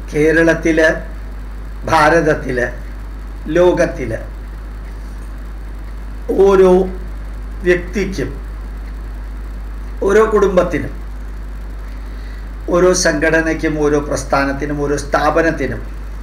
കേരളത്തിൽ, ഭാരതത്തിൽ, ലോകത്തിൽ ഓരോ വ്യക്തിക്കും, ഓരോ കുടുംബത്തിനും, ഓരോ സംഘടനയ്ക്കും, ഓരോ പ്രസ്ഥാനത്തിനും, ഓരോ സ്ഥാപനത്തിനും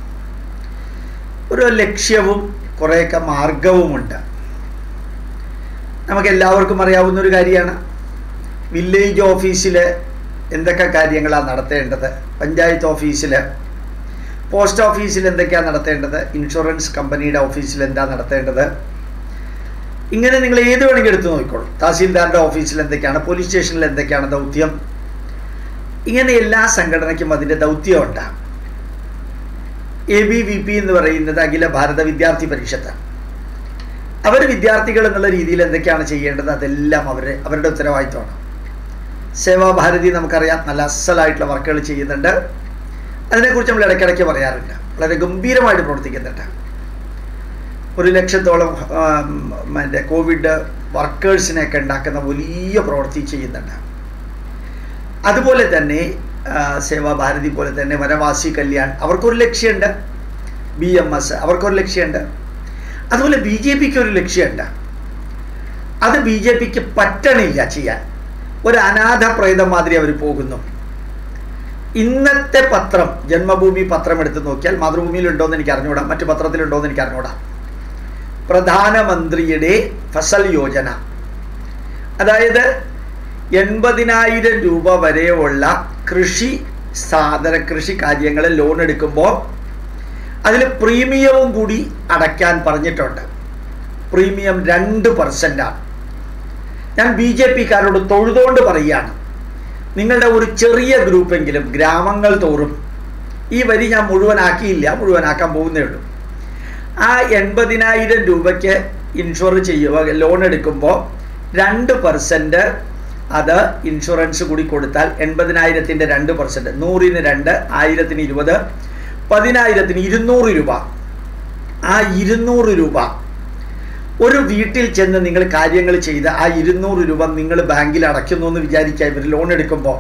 ഓരോ ലക്ഷ്യവും കുറേയൊക്കെ മാർഗവുമുണ്ട്. നമുക്കെല്ലാവർക്കും അറിയാവുന്നൊരു കാര്യമാണ്, വില്ലേജ് ഓഫീസിൽ എന്തൊക്കെ കാര്യങ്ങളാണ് നടത്തേണ്ടത്, പഞ്ചായത്ത് ഓഫീസിൽ, പോസ്റ്റ് ഓഫീസിൽ എന്തൊക്കെയാണ് നടത്തേണ്ടത്, ഇൻഷുറൻസ് കമ്പനിയുടെ ഓഫീസിൽ എന്താ നടത്തേണ്ടത്, ഇങ്ങനെ നിങ്ങൾ ഏത് വേണമെങ്കിൽ എടുത്ത് നോക്കിക്കോളൂ. തഹസീൽദാരുടെ ഓഫീസിൽ എന്തൊക്കെയാണ്, പോലീസ് സ്റ്റേഷനിൽ എന്തൊക്കെയാണ് ദൗത്യം, ഇങ്ങനെ എല്ലാ സംഘടനയ്ക്കും അതിൻ്റെ ദൗത്യമുണ്ട്. ABVP എന്ന് പറയുന്നത് അഖില ഭാരത വിദ്യാർത്ഥി പരിഷത്ത്. അവർ വിദ്യാർത്ഥികൾ എന്നുള്ള രീതിയിൽ എന്തൊക്കെയാണ് ചെയ്യേണ്ടത് അതെല്ലാം അവരുടെ ഉത്തരവാദിത്വമാണ്. സേവാഭാരതി നമുക്കറിയാം, നല്ല അസലായിട്ടുള്ള വർക്കുകൾ ചെയ്യുന്നുണ്ട്. അതിനെക്കുറിച്ച് നമ്മൾ ഇടയ്ക്കിടയ്ക്ക് പറയാറുണ്ട്. വളരെ ഗംഭീരമായിട്ട് പ്രവർത്തിക്കുന്നുണ്ട്. 100,000-ഓളം കോവിഡ് വർക്കേഴ്സിനെയൊക്കെ ഉണ്ടാക്കുന്ന വലിയ പ്രവൃത്തി ചെയ്യുന്നുണ്ട്. അതുപോലെ തന്നെ സേവാഭാരതി പോലെ തന്നെ വനവാസി കല്യാൺ അവർക്കൊരു ലക്ഷ്യമുണ്ട്, BMS അവർക്കൊരു ലക്ഷ്യമുണ്ട്. അതുപോലെ BJPക്ക് ഒരു ലക്ഷ്യമുണ്ട്. അത് BJPക്ക് പറ്റണില്ല ചെയ്യാൻ. ഒരു അനാഥ പ്രേതം മാതിരി അവർ പോകുന്നു. ഇന്നത്തെ പത്രം, ജന്മഭൂമി പത്രം എടുത്ത് നോക്കിയാൽ, മാതൃഭൂമിയിലുണ്ടോയെന്ന് എനിക്ക് അറിഞ്ഞുകൂടാ, മറ്റു പത്രത്തിലുണ്ടോയെന്ന് എനിക്ക് അറിഞ്ഞുകൂടാ, പ്രധാനമന്ത്രിയുടെ ഫസൽ യോജന, അതായത് 80,000 രൂപ വരെയുള്ള കൃഷി കാര്യങ്ങൾ ലോൺ എടുക്കുമ്പോൾ അതിൽ പ്രീമിയവും കൂടി അടയ്ക്കാൻ പറഞ്ഞിട്ടുണ്ട്. പ്രീമിയം 2%. ഞാൻ BJPക്കാരോട് തൊഴുതുകൊണ്ട് പറയുകയാണ്, നിങ്ങളുടെ ഒരു ചെറിയ ഗ്രൂപ്പെങ്കിലും ഗ്രാമങ്ങൾ തോറും, ഈ വരി ഞാൻ മുഴുവനാക്കിയില്ല, മുഴുവനാക്കാൻ പോകുന്നേ ഉള്ളൂ, ആ 80,000 രൂപയ്ക്ക് ഇൻഷുർ ചെയ്യുക, ലോൺ എടുക്കുമ്പോൾ 2% അത് ഇൻഷുറൻസ് കൂടി കൊടുത്താൽ 80,000-ൻ്റെ 2%, 100-ന് 2, 1000-ന് 20, 10,000-ന് 200 രൂപ. ആ 200 രൂപ ഒരു വീട്ടിൽ ചെന്ന് നിങ്ങൾ കാര്യങ്ങൾ ചെയ്ത് ആ 200 രൂപ നിങ്ങൾ ബാങ്കിൽ അടയ്ക്കുന്നു എന്ന് വിചാരിക്കുക. ഇവർ ലോൺ എടുക്കുമ്പോൾ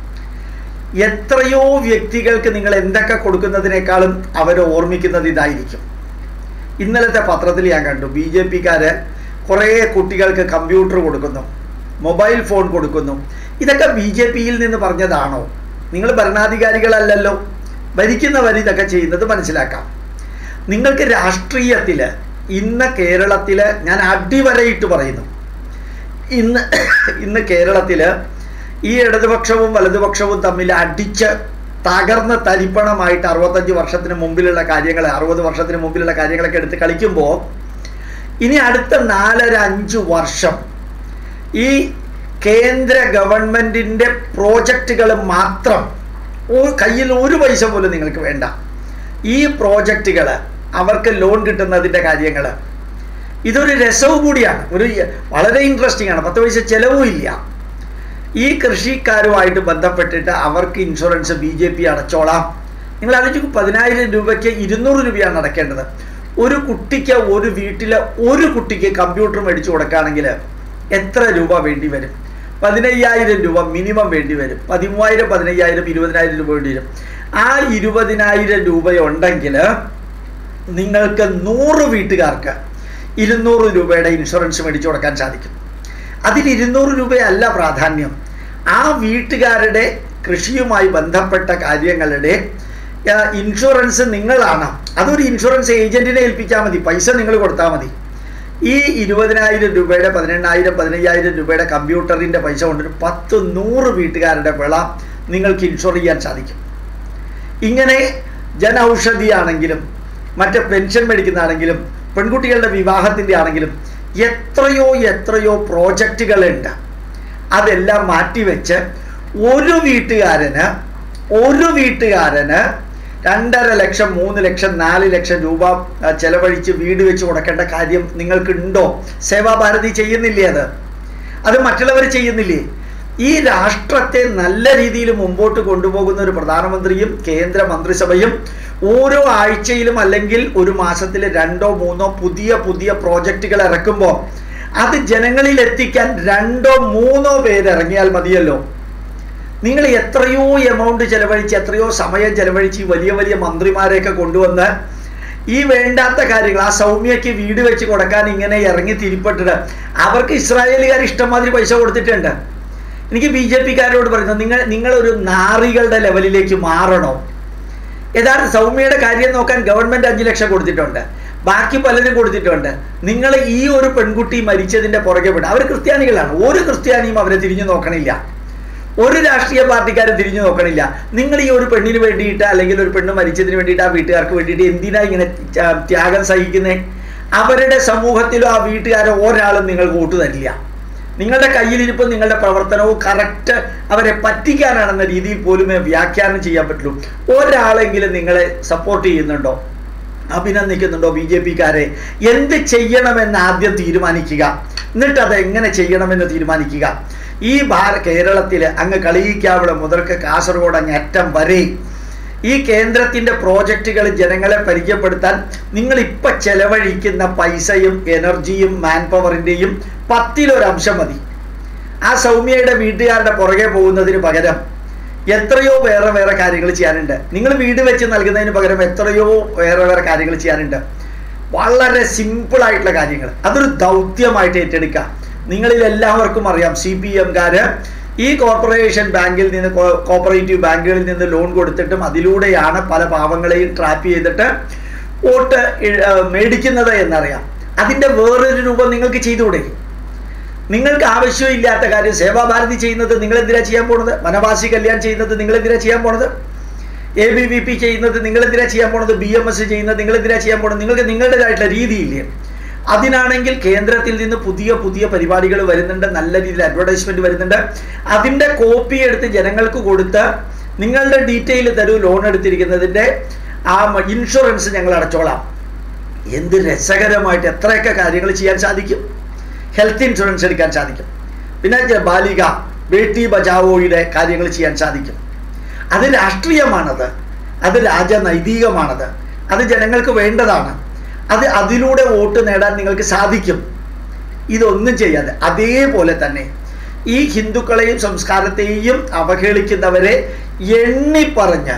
എത്രയോ വ്യക്തികൾക്ക് നിങ്ങൾ എന്തൊക്കെ കൊടുക്കുന്നതിനേക്കാളും അവർ ഓർമ്മിക്കുന്നത് ഇതായിരിക്കും. ഇന്നലത്തെ പത്രത്തിൽ ഞാൻ കണ്ടു, BJPക്കാർ കുറേ കുട്ടികൾക്ക് കമ്പ്യൂട്ടർ കൊടുക്കുന്നു, മൊബൈൽ ഫോൺ കൊടുക്കുന്നു. ഇതൊക്കെ BJPയിൽ നിന്ന് പറഞ്ഞതാണോ? നിങ്ങൾ ഭരണാധികാരികളല്ലല്ലോ, ഭരിക്കുന്നവർ ഇതൊക്കെ ചെയ്യുന്നത് മനസ്സിലാക്കാം. നിങ്ങൾക്ക് രാഷ്ട്രീയത്തിൽ ഇന്ന് കേരളത്തിൽ, ഞാൻ അടിവരയിട്ട് പറയുന്നു, ഇന്ന് കേരളത്തിൽ ഈ ഇടതുപക്ഷവും വലതുപക്ഷവും തമ്മിൽ അടിച്ച് തകർന്ന് തരിപ്പണമായിട്ട് 65 വർഷത്തിന് മുമ്പിലുള്ള കാര്യങ്ങൾ, 60 വർഷത്തിന് മുമ്പിലുള്ള കാര്യങ്ങളൊക്കെ എടുത്ത് കളിക്കുമ്പോൾ, ഇനി അടുത്ത 4-5 വർഷം ഈ കേന്ദ്ര ഗവൺമെൻറ്റിൻ്റെ പ്രോജക്റ്റുകൾ മാത്രം, കയ്യിൽ ഒരു പൈസ പോലും നിങ്ങൾക്ക് വേണ്ട, ഈ പ്രോജക്റ്റുകൾ അവർക്ക് ലോൺ കിട്ടുന്നതിൻ്റെ കാര്യങ്ങൾ, ഇതൊരു രസവും കൂടിയാണ്, ഒരു വളരെ ഇൻട്രസ്റ്റിംഗ് ആണ്. 10 പൈസ ചിലവും ഇല്ല. ഈ കൃഷിക്കാരുമായിട്ട് ബന്ധപ്പെട്ടിട്ട് അവർക്ക് ഇൻഷുറൻസ് BJP അടച്ചോളാം. നിങ്ങൾ ആലോചിക്കും, 10,000 രൂപയ്ക്ക് 200 രൂപയാണ് അടയ്ക്കേണ്ടത്. ഒരു കുട്ടിക്ക്, ഒരു വീട്ടിലെ ഒരു കുട്ടിക്ക് കമ്പ്യൂട്ടർ മേടിച്ചു കൊടുക്കുകയാണെങ്കിൽ എത്ര രൂപ വേണ്ടി വരും? 15,000 രൂപ മിനിമം വേണ്ടി വരും. 13,000, 15,000, 20,000 രൂപ വേണ്ടി വരും. ആ 20,000 രൂപയുണ്ടെങ്കിൽ നിങ്ങൾക്ക് 100 വീട്ടുകാർക്ക് 200 രൂപയുടെ ഇൻഷുറൻസ് മേടിച്ചു കൊടുക്കാൻ സാധിക്കും. അതിൽ 200 രൂപയല്ല പ്രാധാന്യം, ആ വീട്ടുകാരുടെ കൃഷിയുമായി ബന്ധപ്പെട്ട കാര്യങ്ങളുടെ ഇൻഷുറൻസ് നിങ്ങളാണ്. അതൊരു ഇൻഷുറൻസ് ഏജൻറ്റിനെ ഏൽപ്പിച്ചാൽ മതി, പൈസ നിങ്ങൾ കൊടുത്താൽ മതി. ഈ 20,000 രൂപയുടെ, 18,000, 15,000 രൂപയുടെ കമ്പ്യൂട്ടറിൻ്റെ പൈസ കൊണ്ടൊരു 10-100 വീട്ടുകാരുടെ വിള നിങ്ങൾക്ക് ഇൻഷുർ ചെയ്യാൻ സാധിക്കും. ഇങ്ങനെ ജനൌഷധി ആണെങ്കിലും, മറ്റ് പെൻഷൻ മേടിക്കുന്നതാണെങ്കിലും, പെൺകുട്ടികളുടെ വിവാഹത്തിൻ്റെ ആണെങ്കിലും എത്രയോ പ്രോജക്റ്റുകളുണ്ട്. അതെല്ലാം മാറ്റിവെച്ച് ഒരു വീട്ടുകാരന് 2.5 ലക്ഷം, 3 ലക്ഷം, 4 ലക്ഷം രൂപ ചെലവഴിച്ച് വീട് വെച്ച് കൊടുക്കേണ്ട കാര്യം നിങ്ങൾക്കുണ്ടോ? സേവാഭാരതി ചെയ്യുന്നില്ലേ? അത് മറ്റുള്ളവർ ചെയ്യുന്നില്ലേ? ഈ രാഷ്ട്രത്തെ നല്ല രീതിയിൽ മുമ്പോട്ട് കൊണ്ടുപോകുന്ന ഒരു പ്രധാനമന്ത്രിയും കേന്ദ്ര മന്ത്രിസഭയും ഓരോ ആഴ്ചയിലും അല്ലെങ്കിൽ ഒരു മാസത്തിൽ 2-3 പുതിയ പ്രോജക്റ്റുകൾ ഇറക്കുമ്പോൾ അത് ജനങ്ങളിൽ എത്തിക്കാൻ 2-3 പേര് ഇറങ്ങിയാൽ മതിയല്ലോ. നിങ്ങൾ എത്രയോ എമൗണ്ട് ചെലവഴിച്ച്, എത്രയോ സമയം ചെലവഴിച്ച് വലിയ വലിയ മന്ത്രിമാരെയൊക്കെ കൊണ്ടുവന്ന് ഈ വേണ്ടാത്ത കാര്യങ്ങൾ, ആ സൗമ്യയ്ക്ക് വീട് വെച്ച് കൊടുക്കാൻ ഇങ്ങനെ ഇറങ്ങി തിരിപ്പെട്ടിട്ട് അവർക്ക് ഇസ്രായേലുകാർ ഇഷ്ടംമാതിരി പൈസ കൊടുത്തിട്ടുണ്ട്. എനിക്ക് BJP-കാരോട് പറയുന്നത്, നിങ്ങളൊരു നാറികളുടെ ലെവലിലേക്ക് മാറണോ? യഥാർത്ഥ സൗമ്യയുടെ കാര്യം നോക്കാൻ ഗവൺമെൻറ് 5 ലക്ഷം കൊടുത്തിട്ടുണ്ട്, ബാക്കി പലരും കൊടുത്തിട്ടുണ്ട്. നിങ്ങൾ ഈ ഒരു പെൺകുട്ടി മരിച്ചതിൻ്റെ പുറകെ വിടുക. അവർ ക്രിസ്ത്യാനികളാണ്, ഒരു ക്രിസ്ത്യാനിയും അവരെ തിരിഞ്ഞു നോക്കണില്ല, ഒരു രാഷ്ട്രീയ പാർട്ടിക്കാരും തിരിഞ്ഞു നോക്കണില്ല. നിങ്ങൾ ഈ ഒരു പെണ്ണിന് വേണ്ടിയിട്ട് അല്ലെങ്കിൽ ഒരു പെണ്ണ് മരിച്ചതിന് വേണ്ടിയിട്ട് ആ വീട്ടുകാർക്ക് വേണ്ടിയിട്ട് എന്തിനാ ഇങ്ങനെ ത്യാഗം സഹിക്കുന്നത്? അവരുടെ സമൂഹത്തിലോ ആ വീട്ടുകാരോ ഒരാളും നിങ്ങൾക്ക് വോട്ട് തരില്ല. നിങ്ങളുടെ കയ്യിലിരിപ്പം നിങ്ങളുടെ പ്രവർത്തനവും കറക്റ്റ് അവരെ പറ്റിക്കാനാണെന്ന രീതിയിൽ പോലുമേ വ്യാഖ്യാനം ചെയ്യാൻ പറ്റുള്ളൂ. ഒരാളെങ്കിലും നിങ്ങളെ സപ്പോർട്ട് ചെയ്യുന്നുണ്ടോ, അഭിനന്ദിക്കുന്നുണ്ടോ? BJP-കാരെ എന്ത് ചെയ്യണമെന്ന് ആദ്യം തീരുമാനിക്കുക, എന്നിട്ട് അത് എങ്ങനെ ചെയ്യണമെന്ന് തീരുമാനിക്കുക. ഈ കേരളത്തിൽ അങ്ങ് കളിയിക്കാവിള മുതൽക്ക് കാസർഗോഡ് അങ്ങ് അറ്റം വരെ ഈ കേന്ദ്രത്തിൻ്റെ പ്രോജക്റ്റുകൾ ജനങ്ങളെ പരിചയപ്പെടുത്താൻ നിങ്ങളിപ്പോൾ ചെലവഴിക്കുന്ന പൈസയും എനർജിയും മാൻ പവറിൻ്റെയും 10% മതി. ആ സൗമ്യയുടെ വീട്ടുകാരുടെ പുറകെ പോകുന്നതിന് പകരം എത്രയോ വേറെ വേറെ കാര്യങ്ങൾ ചെയ്യാനുണ്ട്. നിങ്ങൾ വീട് വെച്ച് നൽകുന്നതിന് പകരം എത്രയോ വേറെ വേറെ കാര്യങ്ങൾ ചെയ്യാനുണ്ട്. വളരെ സിമ്പിളായിട്ടുള്ള കാര്യങ്ങൾ, അതൊരു ദൗത്യമായിട്ട് ഏറ്റെടുക്കുക. നിങ്ങളിൽ എല്ലാവർക്കും അറിയാം, CPM-കാർ ഈ കോർപ്പറേഷൻ ബാങ്കിൽ നിന്ന്, കോപ്പറേറ്റീവ് ബാങ്കുകളിൽ നിന്ന് ലോൺ കൊടുത്തിട്ടും അതിലൂടെയാണ് പല പാവങ്ങളെയും ട്രാപ്പ് ചെയ്തിട്ട് വോട്ട് മേടിക്കുന്നത് എന്നറിയാം. അതിൻ്റെ വേറൊരു രൂപം നിങ്ങൾക്ക് ചെയ്തുകൂടെ? നിങ്ങൾക്ക് ആവശ്യമില്ലാത്ത കാര്യം സേവാഭാരതി ചെയ്യുന്നത് നിങ്ങളെന്തിനാ ചെയ്യാൻ പോണത്? വനവാസി കല്യാൺ ചെയ്യുന്നത് നിങ്ങളെന്തിനാ ചെയ്യാൻ പോണത്? ABVP ചെയ്യുന്നത് നിങ്ങളെന്തിനാ ചെയ്യാൻ പോണത്? BMS ചെയ്യുന്നത് നിങ്ങളെന്തിനാ ചെയ്യാൻ പോണത്? നിങ്ങൾക്ക് നിങ്ങളുടേതായിട്ടുള്ള രീതിയില്ലേ? അതിനാണെങ്കിൽ കേന്ദ്രത്തിൽ നിന്ന് പുതിയ പുതിയ പരിപാടികൾ വരുന്നുണ്ട്, നല്ല രീതിയിൽ അഡ്വർടൈസ്മെന്റ് വരുന്നുണ്ട്. അതിൻ്റെ കോപ്പി എടുത്ത് ജനങ്ങൾക്ക് കൊടുത്ത് നിങ്ങളുടെ ഡീറ്റെയിൽ തരൂ, ലോൺ എടുത്തിരിക്കുന്നതിൻ്റെ ആ ഇൻഷുറൻസ് ഞങ്ങൾ അടച്ചോളാം. എന്ത് രസകരമായിട്ട് എത്രയൊക്കെ കാര്യങ്ങൾ ചെയ്യാൻ സാധിക്കും. ഹെൽത്ത് ഇൻഷുറൻസ് എടുക്കാൻ സാധിക്കും. പിന്നെ ബാലിക ബേട്ടി ബചാവോയുടെ കാര്യങ്ങൾ ചെയ്യാൻ സാധിക്കും. അത് രാഷ്ട്രീയമാണത്, അത് രാജനൈതികമാണത്, അത് ജനങ്ങൾക്ക് വേണ്ടതാണ്. അതിലൂടെ വോട്ട് നേടാൻ നിങ്ങൾക്ക് സാധിക്കും. ഇതൊന്നും ചെയ്യാതെ അതേപോലെ തന്നെ ഈ ഹിന്ദുക്കളെയും സംസ്കാരത്തെയും അവഹേളിക്കുന്നവരെ എണ്ണിപ്പറഞ്ഞ്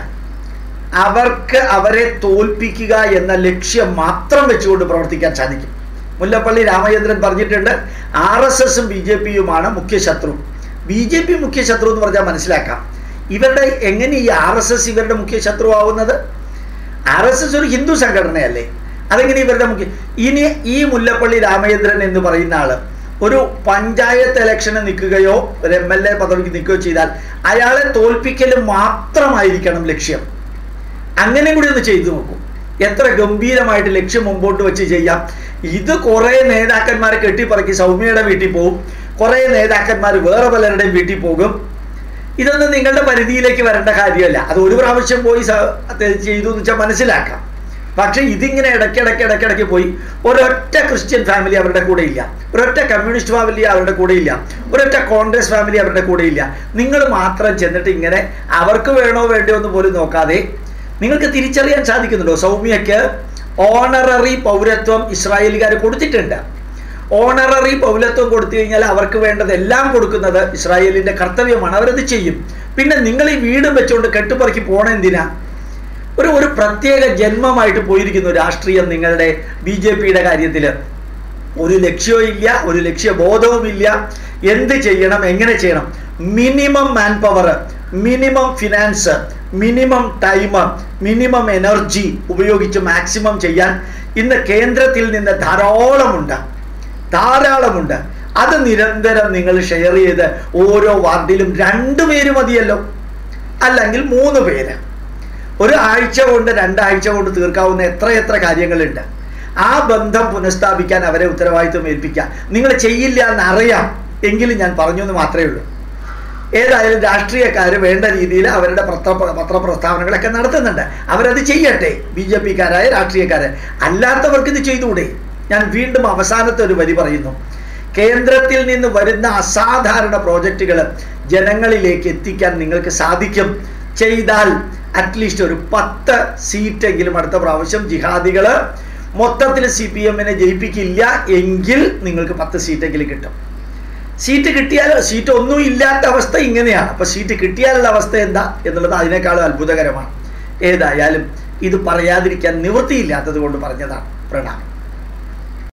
അവരെ തോൽപ്പിക്കുക എന്ന ലക്ഷ്യം മാത്രം വെച്ചുകൊണ്ട് പ്രവർത്തിക്കാൻ സാധിക്കും. മുല്ലപ്പള്ളി രാമചന്ദ്രൻ പറഞ്ഞിട്ടുണ്ട്, RSS-ഉം BJP-യുമാണ് മുഖ്യ ശത്രു. BJP മുഖ്യ ശത്രു എന്ന് പറഞ്ഞാൽ മനസ്സിലാക്കാം. ഇവരുടെ എങ്ങനെ ഈ RSS ഇവരുടെ മുഖ്യ ശത്രു ആവുന്നത്? RSS ഒരു ഹിന്ദു സംഘടനയല്ലേ, അതെങ്ങനെ ഇവരുടെ മുഖ്യ? ഇനി ഈ മുല്ലപ്പള്ളി രാമചന്ദ്രൻ എന്ന് പറയുന്ന ആള് ഒരു പഞ്ചായത്ത് ഇലക്ഷന് നിൽക്കുകയോ ഒരു MLA പദവിക്ക് നിൽക്കുകയോ ചെയ്താൽ അയാളെ തോൽപ്പിക്കൽ മാത്രമായിരിക്കണം ലക്ഷ്യം. അങ്ങനെ കൂടി ഒന്ന് ചെയ്തു നോക്കൂ, എത്ര ഗംഭീരമായിട്ട് ലക്ഷ്യം മുമ്പോട്ട് വെച്ച് ചെയ്യാം. ഇത് കുറേ നേതാക്കന്മാരെ കെട്ടിപ്പറക്കി സൗമ്യയുടെ വീട്ടിൽ പോകും, കുറേ നേതാക്കന്മാർ വേറെ പലരുടെയും വീട്ടിൽ പോകും. ഇതൊന്നും നിങ്ങളുടെ പരിധിയിലേക്ക് വരേണ്ട കാര്യമല്ല. അത് ഒരു പ്രാവശ്യം പോയി ചെയ്തു എന്ന് വെച്ചാൽ മനസ്സിലാക്കാം. പക്ഷെ ഇതിങ്ങനെ ഇടയ്ക്കിടയ്ക്ക് പോയി ഒരൊറ്റ ക്രിസ്ത്യൻ ഫാമിലി അവരുടെ കൂടെ ഇല്ല, ഒരൊറ്റ കമ്മ്യൂണിസ്റ്റ് ഫാമിലി അവരുടെ കൂടെ ഇല്ല, ഒരൊറ്റ കോൺഗ്രസ് ഫാമിലി അവരുടെ കൂടെ ഇല്ല. നിങ്ങൾ മാത്രം ചെന്നിട്ട് ഇങ്ങനെ അവർക്ക് വേണോ വേണ്ടയോ എന്ന് പോലും നോക്കാതെ നിങ്ങൾക്ക് തിരിച്ചറിയാൻ സാധിക്കുന്നുണ്ടോ? സൗമ്യയ്ക്ക് ഓണററി പൗരത്വം ഇസ്രായേലുകാർ കൊടുത്തിട്ടുണ്ട്. ഓണററി പൗരത്വം കൊടുത്തു കഴിഞ്ഞാൽ അവർക്ക് വേണ്ടതെല്ലാം കൊടുക്കുന്നത് ഇസ്രായേലിൻ്റെ കർത്തവ്യമാണ്, അവരത് ചെയ്യും. പിന്നെ നിങ്ങൾ ഈ വീടും വെച്ചുകൊണ്ട് കെട്ടുപറക്കി പോണെന്തിനാ? ഒരു പ്രത്യേക ജന്മമായിട്ട് പോയിരിക്കുന്നു രാഷ്ട്രീയം നിങ്ങളുടെ BJP-യുടെ കാര്യത്തിൽ. ഒരു ലക്ഷ്യവും ഇല്ല, ഒരു ലക്ഷ്യബോധവും ഇല്ല. എന്ത് ചെയ്യണം, എങ്ങനെ ചെയ്യണം, minimum man power, minimum finance, minimum time, minimum energy ഉപയോഗിച്ച് മാക്സിമം ചെയ്യാൻ ഇന്ന് കേന്ദ്രത്തിൽ നിന്ന് ധാരാളമുണ്ട്. അത് നിരന്തരം നിങ്ങൾ ഷെയർ ചെയ്ത് ഓരോ വാർഡിലും 2 പേര് മതിയല്ലോ, അല്ലെങ്കിൽ 3 പേര്. ഒരു ആഴ്ച കൊണ്ട് 2 ആഴ്ച കൊണ്ട് തീർക്കാവുന്ന എത്ര കാര്യങ്ങളുണ്ട്. ആ ബന്ധം പുനഃസ്ഥാപിക്കാൻ അവരെ ഉത്തരവാദിത്വം ഏൽപ്പിക്കുക. നിങ്ങൾ ചെയ്യില്ല എന്നറിയാം, എങ്കിലും ഞാൻ പറഞ്ഞു എന്ന് മാത്രമേ ഉള്ളൂ. ഏതായാലും രാഷ്ട്രീയക്കാർ വേണ്ട രീതിയിൽ അവരുടെ പത്രപ്രസ്താവനകളൊക്കെ നടത്തുന്നുണ്ട്, അവരത് ചെയ്യട്ടെ. BJP-കാരായ രാഷ്ട്രീയക്കാർ, അല്ലാത്തവർക്ക് ഇത് ചെയ്തുകൂടെ? ഞാൻ വീണ്ടും അവസാനത്തെ ഒരു വരി പറയുന്നു. കേന്ദ്രത്തിൽ നിന്ന് വരുന്ന അസാധാരണ പ്രോജക്റ്റുകൾ ജനങ്ങളിലേക്ക് എത്തിക്കാൻ നിങ്ങൾക്ക് സാധിക്കും. ചെയ്താൽ അറ്റ്ലീസ്റ്റ് ഒരു 10 സീറ്റെങ്കിലും അടുത്ത പ്രാവശ്യം ജിഹാദികൾ മൊത്തത്തിൽ CPM-നെ ജയിപ്പിക്കില്ല എങ്കിൽ നിങ്ങൾക്ക് 10 സീറ്റെങ്കിലും കിട്ടും. സീറ്റ് കിട്ടിയാൽ സീറ്റ് ഒന്നും ഇല്ലാത്ത അവസ്ഥ ഇങ്ങനെയാണ്. അപ്പോൾ സീറ്റ് കിട്ടിയാലുള്ള അവസ്ഥ എന്താ എന്നുള്ളത് അതിനേക്കാളും അത്ഭുതകരമാണ്. ഏതായാലും ഇത് പറയാതിരിക്കാൻ നിവൃത്തിയില്ലാത്തത് കൊണ്ട് പറഞ്ഞതാണ്. പ്രണാമം.